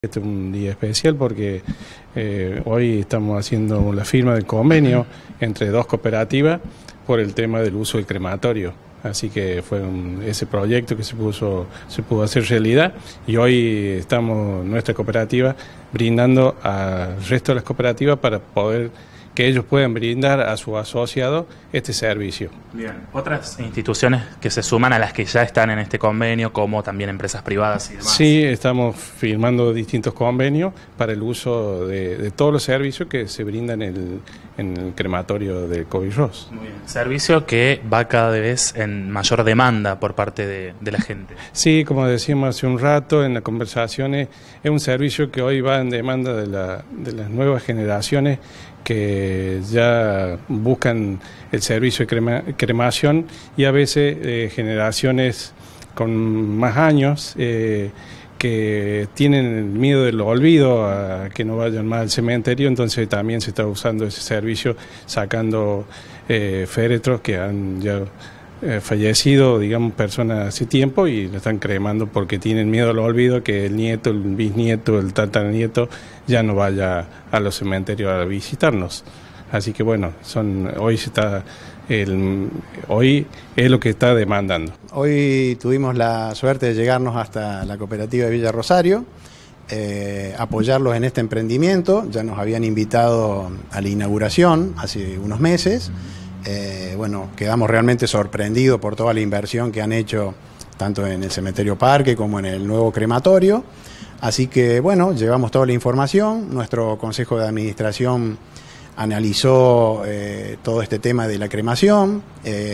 Este es un día especial porque hoy estamos haciendo la firma del convenio entre dos cooperativas por el tema del uso del crematorio. Así que fue ese proyecto que se pudo hacer realidad y hoy estamos, nuestra cooperativa, brindando al resto de las cooperativas para poder que ellos puedan brindar a sus asociados este servicio. Bien, otras instituciones que se suman a las que ya están en este convenio, como también empresas privadas y demás. Sí, estamos firmando distintos convenios para el uso de todos los servicios que se brindan en el crematorio de Cobijós. Muy bien. Servicio que va cada vez en mayor demanda por parte de la gente. Sí, como decíamos hace un rato en las conversaciones, es un servicio que hoy va en demanda de las nuevas generaciones que ya buscan el servicio de cremación y a veces generaciones con más años que tienen el miedo del olvido, a que no vayan más al cementerio, entonces también se está usando ese servicio sacando féretros que han ya fallecido, digamos, personas hace tiempo y lo están cremando porque tienen miedo al olvido, que el nieto, el bisnieto, el tataranieto ya no vaya a los cementerios a visitarnos. Así que bueno, hoy es lo que está demandando. Hoy tuvimos la suerte de llegarnos hasta la cooperativa de Villa Rosario, apoyarlos en este emprendimiento. Ya nos habían invitado a la inauguración hace unos meses. Bueno, quedamos realmente sorprendidos por toda la inversión que han hecho tanto en el cementerio Parque como en el nuevo crematorio. Así que bueno, llevamos toda la información. Nuestro consejo de administración analizó todo este tema de la cremación.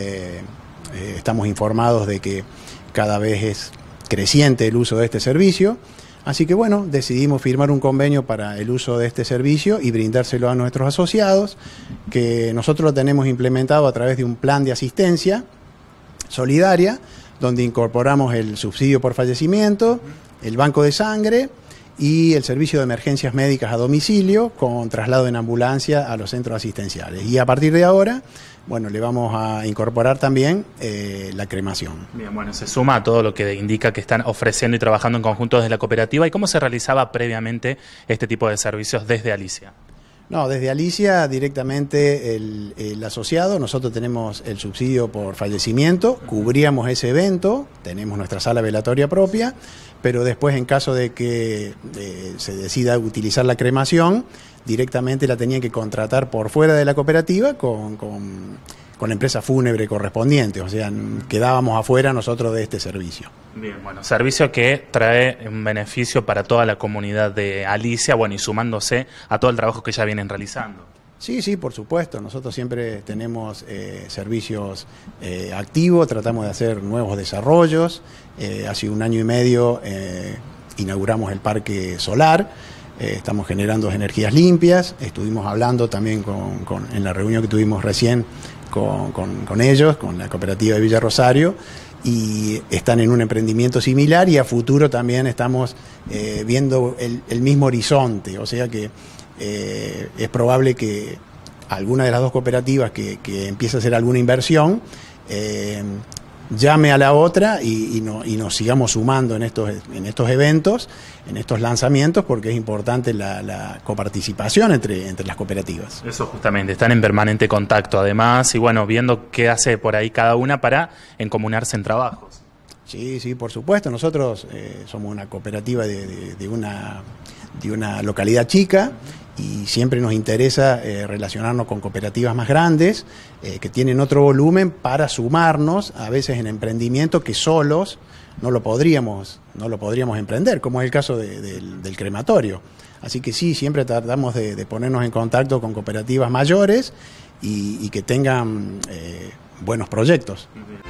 Estamos informados de que cada vez es creciente el uso de este servicio. Así que bueno, decidimos firmar un convenio para el uso de este servicio y brindárselo a nuestros asociados, que nosotros lo tenemos implementado a través de un plan de asistencia solidaria, donde incorporamos el subsidio por fallecimiento, el banco de sangre y el servicio de emergencias médicas a domicilio con traslado en ambulancia a los centros asistenciales. Y a partir de ahora, bueno, le vamos a incorporar también la cremación. Bien, bueno, se suma a todo lo que indica que están ofreciendo y trabajando en conjunto desde la cooperativa. ¿Y cómo se realizaba previamente este tipo de servicios desde Alicia? No, desde Alicia directamente el asociado, nosotros tenemos el subsidio por fallecimiento, cubríamos ese evento, tenemos nuestra sala velatoria propia, pero después en caso de que se decida utilizar la cremación, directamente la tenían que contratar por fuera de la cooperativa con la empresa fúnebre correspondiente, o sea, quedábamos afuera nosotros de este servicio. Bien, bueno, servicio que trae un beneficio para toda la comunidad de Alicia, bueno, y sumándose a todo el trabajo que ya vienen realizando. Sí, por supuesto, nosotros siempre tenemos servicios activos, tratamos de hacer nuevos desarrollos. Hace 1 año y medio inauguramos el parque solar. Estamos generando energías limpias. Estuvimos hablando también en la reunión que tuvimos recién con ellos, con la cooperativa de Villa Rosario, y están en un emprendimiento similar y a futuro también estamos viendo el mismo horizonte, o sea que es probable que alguna de las dos cooperativas que empiece a hacer alguna inversión llame a la otra y nos sigamos sumando en estos eventos, en estos lanzamientos, porque es importante la coparticipación entre las cooperativas. Eso justamente, están en permanente contacto además y bueno, viendo qué hace por ahí cada una para encomunarse en trabajos. Sí, por supuesto, nosotros somos una cooperativa de una localidad chica y siempre nos interesa relacionarnos con cooperativas más grandes que tienen otro volumen para sumarnos a veces en emprendimientos que solos no lo podríamos emprender, como es el caso del crematorio. Así que sí, siempre tratamos de ponernos en contacto con cooperativas mayores y que tengan buenos proyectos.